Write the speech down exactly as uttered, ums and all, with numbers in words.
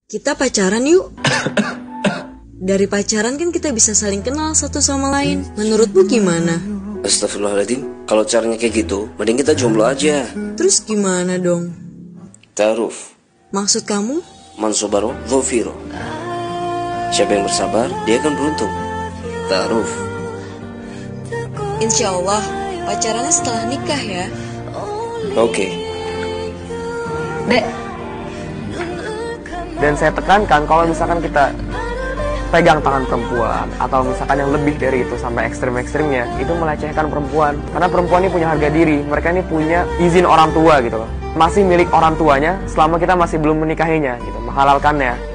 Kita pacaran yuk. Dari pacaran kan kita bisa saling kenal satu sama lain. Menurutmu gimana? Astagfirullahaladzim, kalau caranya kayak gitu, mending kita jomblo aja. Terus gimana dong? Ta'aruf. Maksud kamu? Man sobaro, dhofiro. Siapa yang bersabar, dia akan beruntung. Ta'aruf. Insya Allah, pacarannya setelah nikah ya. Oke. Dek. Dan saya tekankan kalau misalkan kita pegang tangan perempuan atau misalkan yang lebih dari itu sampai ekstrim-ekstrimnya, itu melecehkan perempuan. Karena perempuan ini punya harga diri, mereka ini punya izin orang tua gitu loh. Masih milik orang tuanya selama kita masih belum menikahinya gitu, menghalalkannya.